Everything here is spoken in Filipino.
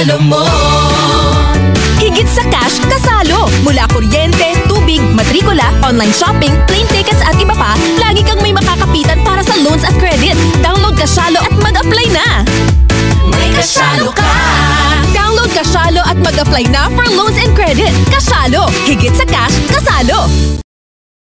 kasalo mo. Higit sa cash, kasalo! Mula kuryente, tubig, matrikula, online shopping, plane tickets at iba pa, lagi kang may makakapitan para sa loans at credit. Download Kasalo at mag-apply na! May kasalo ka! Download Kasalo at mag-apply na for loans and credit. Kasalo! Higit sa cash, kasalo!